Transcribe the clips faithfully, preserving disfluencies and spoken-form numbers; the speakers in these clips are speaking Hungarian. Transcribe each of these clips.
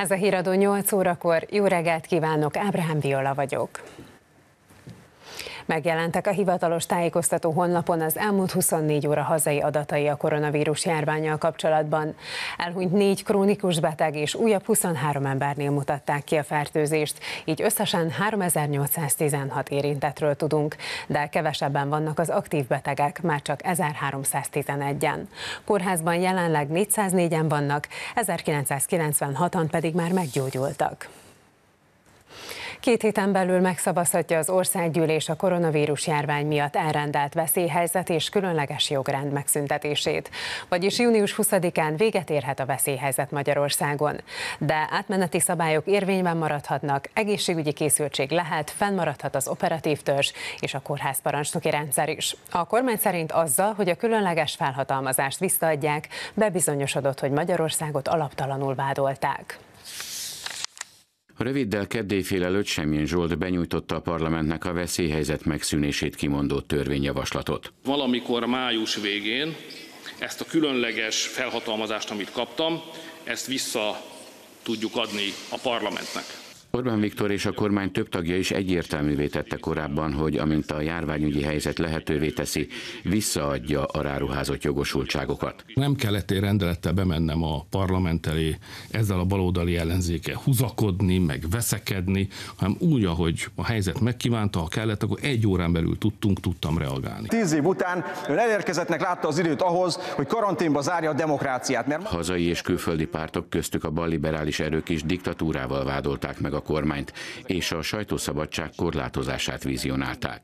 Ez a híradó nyolc órakor. Jó reggelt kívánok, Ábrahám Viola vagyok. Megjelentek a hivatalos tájékoztató honlapon az elmúlt huszonnégy óra hazai adatai a koronavírus járvánnyal kapcsolatban. Elhunyt négy krónikus beteg és újabb huszonhárom embernél mutatták ki a fertőzést, így összesen háromezer-nyolcszáztizenhat érintettről tudunk, de kevesebben vannak az aktív betegek, már csak ezerháromszáztizenegyen. Kórházban jelenleg négyszáznégyen vannak, ezerkilencszázkilencvenhatan pedig már meggyógyultak. Két héten belül megszavazhatja az országgyűlés a koronavírus járvány miatt elrendelt veszélyhelyzet és különleges jogrend megszüntetését. Vagyis június huszadikán véget érhet a veszélyhelyzet Magyarországon. De átmeneti szabályok érvényben maradhatnak, egészségügyi készültség lehet, fennmaradhat az operatív törzs és a kórházparancsnoki rendszer is. A kormány szerint azzal, hogy a különleges felhatalmazást visszaadják, bebizonyosodott, hogy Magyarországot alaptalanul vádolták. Röviddel kedd éjfél előtt Semjén Zsolt benyújtotta a parlamentnek a veszélyhelyzet megszűnését kimondó törvényjavaslatot. Valamikor május végén ezt a különleges felhatalmazást, amit kaptam, ezt vissza tudjuk adni a parlamentnek. Orbán Viktor és a kormány több tagja is egyértelművé tette korábban, hogy amint a járványügyi helyzet lehetővé teszi, visszaadja a ráruházott jogosultságokat. Nem kellett egy rendelettel bemennem a parlament elé, ezzel a baloldali ellenzékkel húzakodni, meg veszekedni, hanem úgy, ahogy a helyzet megkívánta, ha kellett, akkor egy órán belül tudtunk, tudtam reagálni. Tíz év után ön elérkezettnek látta az időt ahhoz, hogy karanténba zárja a demokráciát. Mert... Hazai és külföldi pártok, köztük a balliberális erők is diktatúrával vádolták meg a kormányt, és a sajtószabadság korlátozását vizionálták.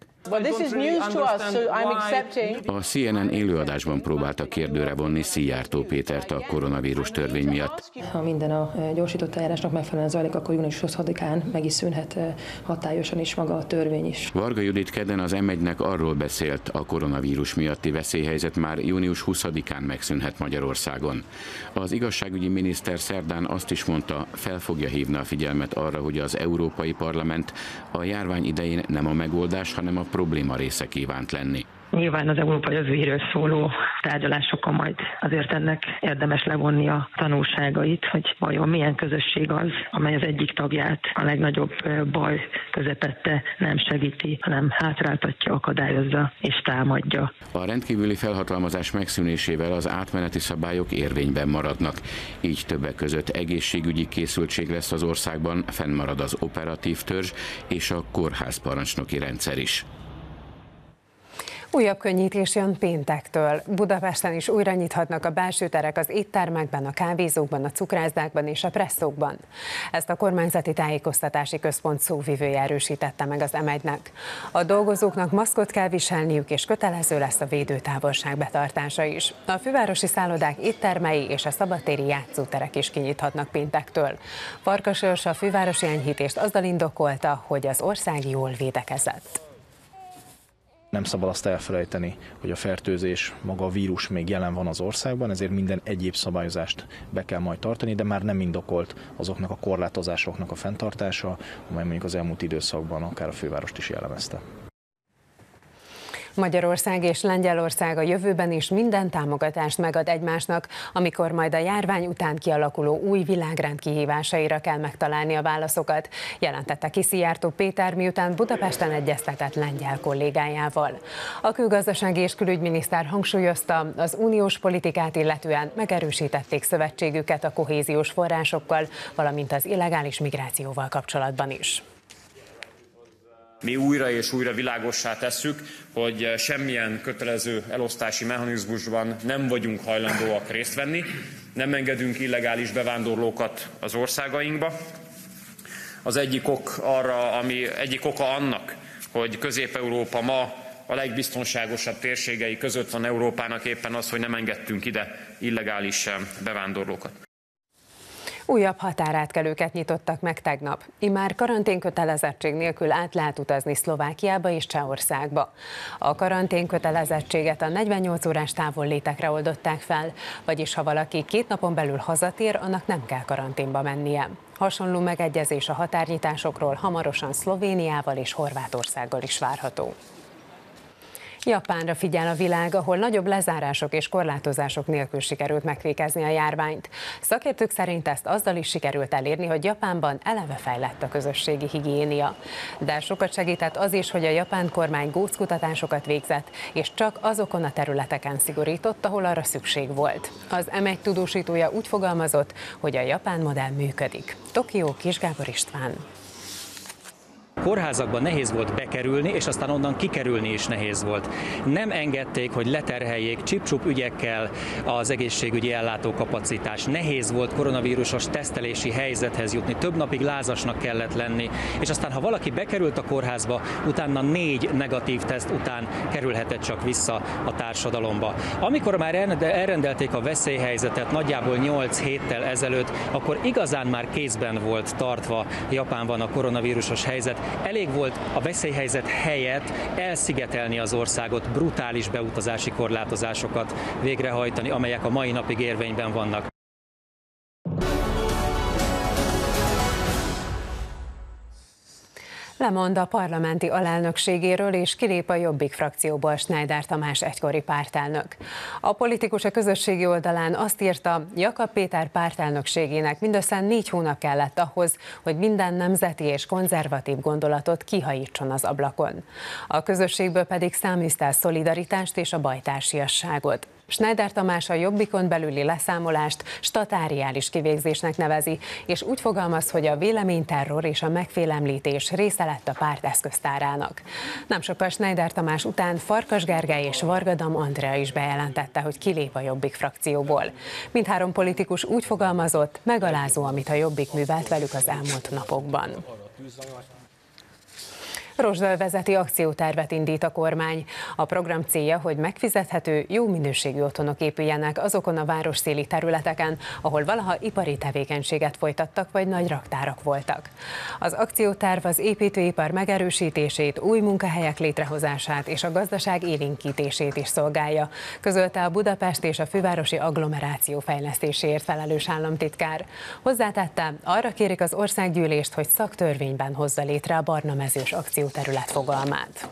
A C N N élőadásban próbálta kérdőre vonni Szijjártó Pétert a koronavírus törvény miatt. Ha minden a gyorsított eljárásnak megfelelően zajlik, akkor június huszadikán meg is szűnhet hatályosan is maga a törvény is. Varga Judit kedden az M egynek arról beszélt, a koronavírus miatti veszélyhelyzet már június huszadikán megszűnhet Magyarországon. Az igazságügyi miniszter szerdán azt is mondta, fel fogja hívni a figyelmet arra, hogy az Európai Parlament a járvány idején nem a megoldás, hanem a probléma része kívánt lenni. Nyilván az európai jövőjéről szóló tárgyalásokon majd azért ennek érdemes levonni a tanulságait, hogy vajon milyen közösség az, amely az egyik tagját a legnagyobb baj közepette nem segíti, hanem hátráltatja, akadályozza és támadja. A rendkívüli felhatalmazás megszűnésével az átmeneti szabályok érvényben maradnak. Így többek között egészségügyi készültség lesz az országban, fennmarad az operatív törzs és a kórházparancsnoki rendszer is. Újabb könnyítés jön péntektől. Budapesten is újra nyithatnak a belső terek az éttermekben, a kávézókban, a cukrászdákban és a presszókban. Ezt a kormányzati tájékoztatási központ szóvivője erősítette meg az M egynek. A dolgozóknak maszkot kell viselniük, és kötelező lesz a védőtávolság betartása is. A fővárosi szállodák, éttermei és a szabadtéri játszóterek is kinyithatnak péntektől. Farkas Őrs a fővárosi enyhítést azzal indokolta, hogy az ország jól védekezett. Nem szabad azt elfelejteni, hogy a fertőzés, maga a vírus még jelen van az országban, ezért minden egyéb szabályozást be kell majd tartani, de már nem indokolt azoknak a korlátozásoknak a fenntartása, amely mondjuk az elmúlt időszakban akár a fővárost is jellemezte. Magyarország és Lengyelország a jövőben is minden támogatást megad egymásnak, amikor majd a járvány után kialakuló új világrend kihívásaira kell megtalálni a válaszokat, jelentette ki Szijjártó Péter, miután Budapesten egyeztetett lengyel kollégájával. A külgazdasági és külügyminiszter hangsúlyozta, az uniós politikát illetően megerősítették szövetségüket a kohéziós forrásokkal, valamint az illegális migrációval kapcsolatban is. Mi újra és újra világossá tesszük, hogy semmilyen kötelező elosztási mechanizmusban nem vagyunk hajlandóak részt venni, nem engedünk illegális bevándorlókat az országainkba. Az egyik ok arra, ami egyik oka annak, hogy Közép-Európa ma a legbiztonságosabb térségei között van Európának, éppen az, hogy nem engedtünk ide illegális bevándorlókat. Újabb határátkelőket nyitottak meg tegnap. Immár karanténkötelezettség nélkül át lehet utazni Szlovákiába és Csehországba. A karanténkötelezettséget a negyvennyolc órás távollétekre oldották fel, vagyis ha valaki két napon belül hazatér, annak nem kell karanténba mennie. Hasonló megegyezés a határnyitásokról hamarosan Szlovéniával és Horvátországgal is várható. Japánra figyel a világ, ahol nagyobb lezárások és korlátozások nélkül sikerült megfékezni a járványt. Szakértők szerint ezt azzal is sikerült elérni, hogy Japánban eleve fejlett a közösségi higiénia. De sokat segített az is, hogy a japán kormány góckutatásokat végzett, és csak azokon a területeken szigorított, ahol arra szükség volt. Az em egy tudósítója úgy fogalmazott, hogy a japán modell működik. Tokió, Kis Gábor István. Kórházakban nehéz volt bekerülni, és aztán onnan kikerülni is nehéz volt. Nem engedték, hogy leterheljék csip-csup ügyekkel az egészségügyi ellátókapacitás. Nehéz volt koronavírusos tesztelési helyzethez jutni, több napig lázasnak kellett lenni, és aztán ha valaki bekerült a kórházba, utána négy negatív teszt után kerülhetett csak vissza a társadalomba. Amikor már elrendelték a veszélyhelyzetet nagyjából nyolc héttel ezelőtt, akkor igazán már kézben volt tartva Japánban a koronavírusos helyzet. Elég volt a veszélyhelyzet helyett elszigetelni az országot, brutális beutazási korlátozásokat végrehajtani, amelyek a mai napig érvényben vannak. Lemond a parlamenti alelnökségéről és kilép a Jobbik frakcióból Schneider Tamás egykori pártelnök. A politikus a közösségi oldalán azt írta, Jakab Péter pártelnökségének mindössze négy hónap kellett ahhoz, hogy minden nemzeti és konzervatív gondolatot kihajítson az ablakon. A közösségből pedig száműzte a szolidaritást és a bajtársiasságot. Schneider Tamás a Jobbikon belüli leszámolást statáriális kivégzésnek nevezi, és úgy fogalmaz, hogy a véleményterror és a megfélemlítés része lett a párt eszköztárának. Nem sokkal Schneider Tamás után Farkas Gergely és Vargadam Andrea is bejelentette, hogy kilép a Jobbik frakcióból. Mindhárom politikus úgy fogalmazott, megalázó, amit a Jobbik művelt velük az elmúlt napokban. Rozsdölvezeti akciótervet indít a kormány. A program célja, hogy megfizethető, jó minőségű otthonok épüljenek azokon a városszéli területeken, ahol valaha ipari tevékenységet folytattak, vagy nagy raktárak voltak. Az akcióterv az építőipar megerősítését, új munkahelyek létrehozását és a gazdaság élénkítését is szolgálja, közölte a Budapest és a fővárosi agglomeráció fejlesztéséért felelős államtitkár. Hozzátette, arra kérik az országgyűlést, hogy szaktörvényben hozza létre a barnamezős akció terület fogalmát.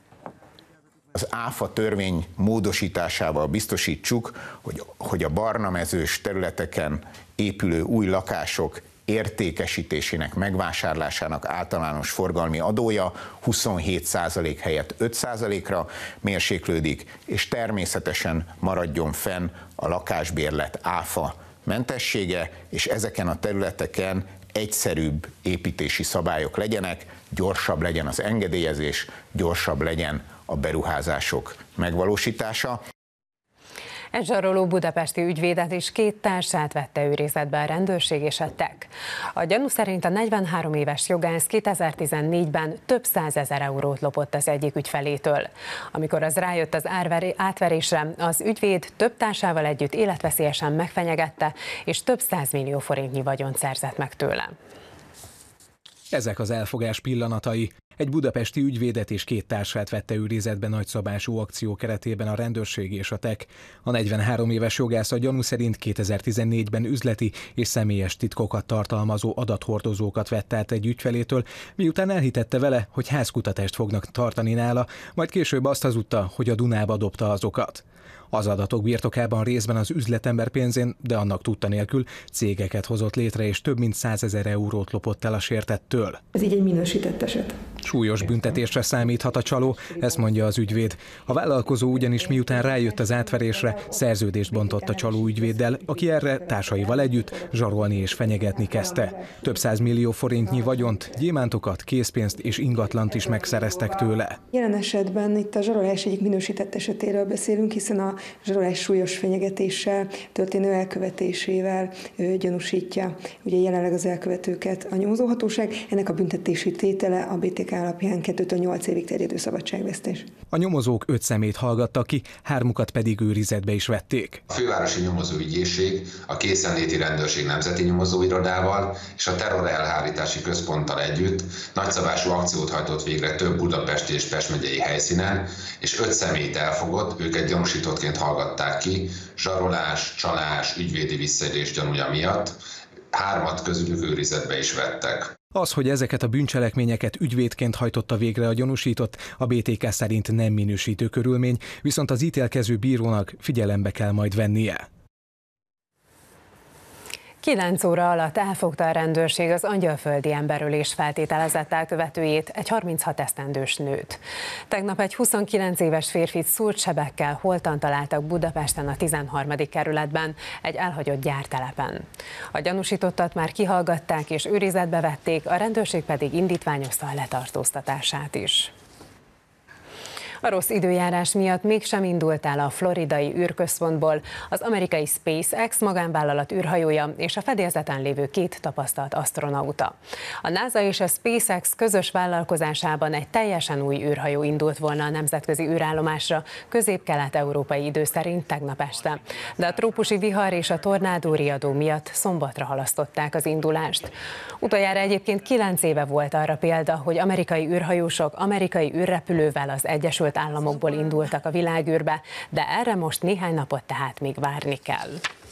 Az áfa törvény módosításával biztosítsuk, hogy, hogy a barnamezős területeken épülő új lakások értékesítésének, megvásárlásának általános forgalmi adója huszonhét százalék helyett öt százalékra mérséklődik, és természetesen maradjon fenn a lakásbérlet áfa mentessége, és ezeken a területeken egyszerűbb építési szabályok legyenek, gyorsabb legyen az engedélyezés, gyorsabb legyen a beruházások megvalósítása. Egy zsaroló budapesti ügyvédet és két társát vette őrizetbe a rendőrség és a tek. A gyanú szerint a negyvenhárom éves jogász kétezer-tizennégyben több százezer eurót lopott az egyik ügyfelétől. Amikor az rájött az átverésre, az ügyvéd több társával együtt életveszélyesen megfenyegette, és több százmillió forintnyi vagyont szerzett meg tőle. Ezek az elfogás pillanatai. Egy budapesti ügyvédet és két társát vette őrizetbe nagyszabású akció keretében a rendőrség és a tek. A negyvenhárom éves jogász a gyanú szerint kétezer-tizennégyben üzleti és személyes titkokat tartalmazó adathordozókat vett át egy ügyfelétől, miután elhitette vele, hogy házkutatást fognak tartani nála, majd később azt hazudta, hogy a Dunába dobta azokat. Az adatok birtokában részben az üzletember pénzén, de annak tudta nélkül cégeket hozott létre, és több mint százezer eurót lopott el a sértettől. Ez így egy minősített eset. Súlyos büntetésre számíthat a csaló, ezt mondja az ügyvéd. A vállalkozó ugyanis miután rájött az átverésre, szerződést bontott a csaló ügyvéddel, aki erre társaival együtt zsarolni és fenyegetni kezdte. Több százmillió forintnyi vagyont, gyémántokat, készpénzt és ingatlant is megszereztek tőle. Jelen esetben itt a zsarolás egyik minősített esetéről beszélünk, hiszen a zsarolás súlyos fenyegetéssel, történő elkövetésével ő, gyanúsítja ugye jelenleg az elkövetőket a nyomozóhatóság. Ennek a büntetési tétele a bé té ká alapján kettőtől nyolc évig terjedő szabadságvesztés. A nyomozók öt szemét hallgattak ki, hármukat pedig őrizetbe is vették. A fővárosi nyomozóügyészség, a Készenléti Rendőrség Nemzeti Nyomozóirodával és a Terror Elhárítási Központtal együtt nagyszabású akciót hajtott végre több budapesti és Pest megyei helyszínen, és öt személyt elfogott, őket gyanúsítottként hallgatták ki, zsarolás, csalás, ügyvédi visszaélés gyanúja miatt, hármat közülük őrizetbe is vettek. Az, hogy ezeket a bűncselekményeket ügyvédként hajtotta végre a gyanúsított, a bé té ká szerint nem minősítő körülmény, viszont az ítélkező bírónak figyelembe kell majd vennie. Kilenc óra alatt elfogta a rendőrség az angyalföldi emberölés feltételezett elkövetőjét, egy harminchat esztendős nőt. Tegnap egy huszonkilenc éves férfit szúrt sebekkel holtan találtak Budapesten a tizenharmadik kerületben, egy elhagyott gyártelepen. A gyanúsítottat már kihallgatták és őrizetbe vették, a rendőrség pedig indítványozta a letartóztatását is. A rossz időjárás miatt mégsem indult el a floridai űrközpontból az amerikai SpaceX magánvállalat űrhajója és a fedélzeten lévő két tapasztalt asztronauta. A NASA és a SpaceX közös vállalkozásában egy teljesen új űrhajó indult volna a nemzetközi űrállomásra közép-kelet-európai idő szerint tegnap este. De a trópusi vihar és a tornádó riadó miatt szombatra halasztották az indulást. Utoljára egyébként kilenc éve volt arra példa, hogy amerikai űrhajósok amerikai űrrepülővel az Egyesült Államokból indultak a világűrbe, de erre most néhány napot tehát még várni kell.